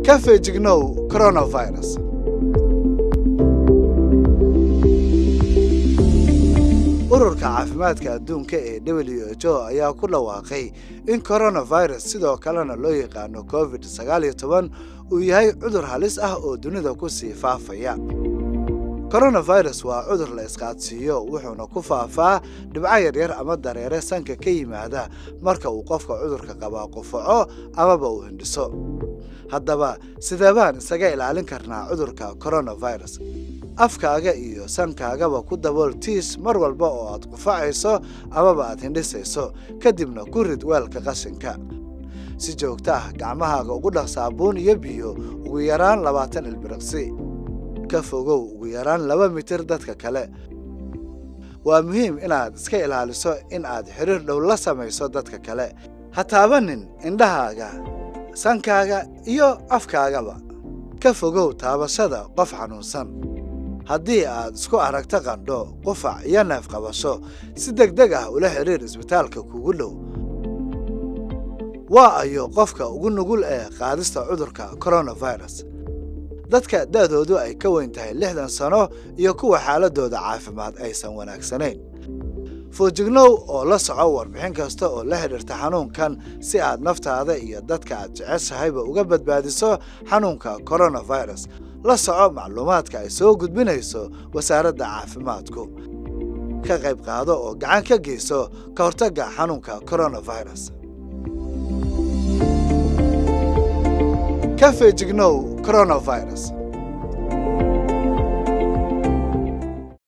كافي جنو كورونا فيروس. ururka caafimaadka adduunka ee WHO ayaa ku dhawaaqay in coronavirus sidoo kalena loo yaqaano COVID-19 uu yahay cudur halis ah oo dunida ku sii faafaya. coronavirus waa cudur la isqaadsiiyo wuxuuna ku faafaa dhibco yaryar ama dareere sanka ka yimaada marka uu qofka cudurka qaba qufaco amaba uu hindhiso. haddaba sidee baan isaga ilaalin karnaa cudurka coronavirus? afkaaga iyo sankaagaba ku dabool tiis mar walba oo aad qufacayso amaba aad hindhisayso, kadibna ku rid weelka qashinka. si joogto ah gacmahaaga ugu dhaq saabuun iyo biyo ugu yaraan 20 ilbiriqsi. ka fogow ugu yaraan 2 mitir dadka kale. waa muhiim inaad iska ilaaliso in aad xiriir dhow la samayso dadka kale. ha taabanin indhahaaga, sankaaga iyo afkaagaba. ka fogow taabashada qof xanuunsan. haddii aad isku aragto qandho, qufac iyo neef qabasho, si degdeg ah ula xiriir isbitaalka kugu dhow. waa ayo qofka ugu nugul ee qaadista cudurka coronavirus? dadka da'doodu ay ka weyn tahay 60 sano iyo kuwa xaaladooda caafimaad aysan wanaagsanayn. foojignow oo la soco warbixin kasta oo la xiriirta xanuunkan si aad naftaada iyo dadka aad jeceshahayba uga badbaadiso xanuunka coronavirus. la soco macluumaadka ay soo gudbinayso wasaaradda caafimaadku. ka qayb qaado oo gacan ka geyso ka hortagga xanuunka coronavirus. كافي جنو كورونا فيروس.